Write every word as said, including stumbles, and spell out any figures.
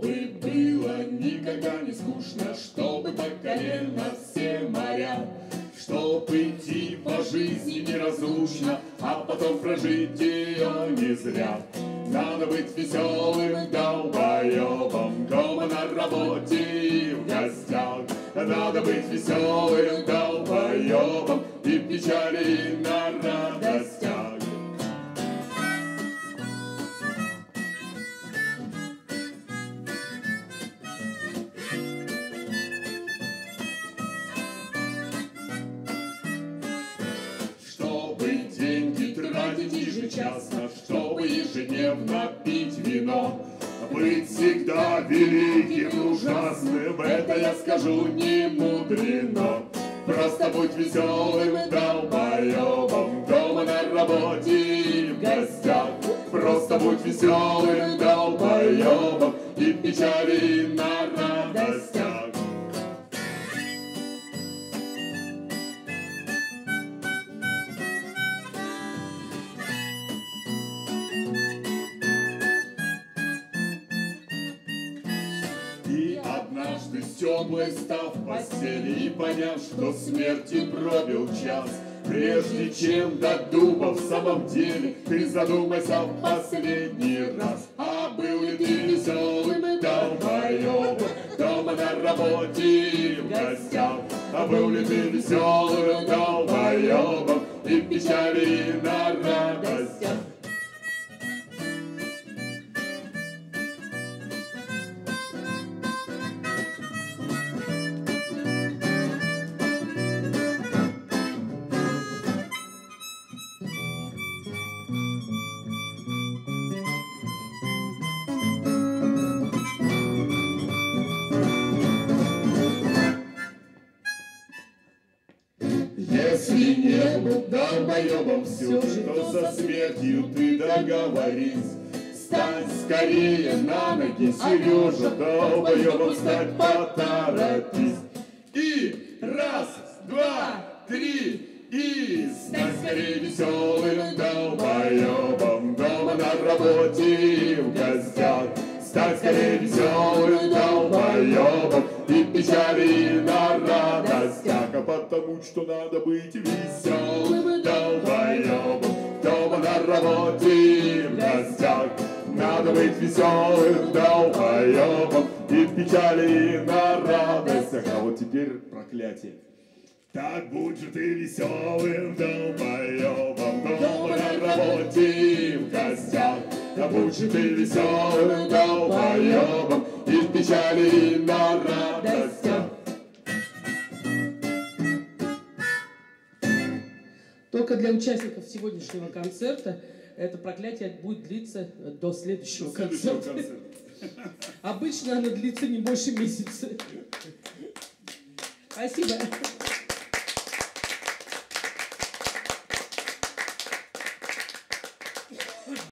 Чтобы было никогда не скучно, чтобы по колено все моря, чтоб идти по жизни неразлучно, а потом прожить ее не зря. Надо быть веселым долбоебом дома, на работе и в гостях. Надо быть веселым долбоебом и в печали, и на радостях. Чтобы деньги тратить ежечасно, чтобы ежедневно пить вино, быть всегда великим, ужасным, это я скажу не мудрено. Просто будь веселым долбоебом дома, на работе и в гостях. Просто будь веселым долбоебом и в печали, и на радостях. И однажды теплой став в постели и поняв, что смерти пробил час, прежде чем до дуба в самом деле, ты задумайся в последний раз. А был ли ты веселым долбоебом дома, на работе и в гостях? А был ли ты веселым долбоебом и в печали, и на радостях? Если не был долбоебом все же, то со смертью ты договорись. Стань скорее на ноги, Сережа, долбоебом стать поторопись. И раз, два, три, и стань скорее веселым долбоебом дома, на работе и в гостях. Стань скорее веселым долбоебом и в печали, и на радостях. А потому что надо быть веселым долбоебом дома, на работе и в гостях. Надо быть веселым долбоебом и в печали, и на радостях. А вот теперь проклятие. Так будь же ты веселым долбоебом дома, на работе и в гостях. Да будь же ты веселым долбоебом и в печали, и на радостях. Только для участников сегодняшнего концерта это проклятие будет длиться до следующего, до следующего концерта. концерта. Обычно оно длится не больше месяца. Спасибо.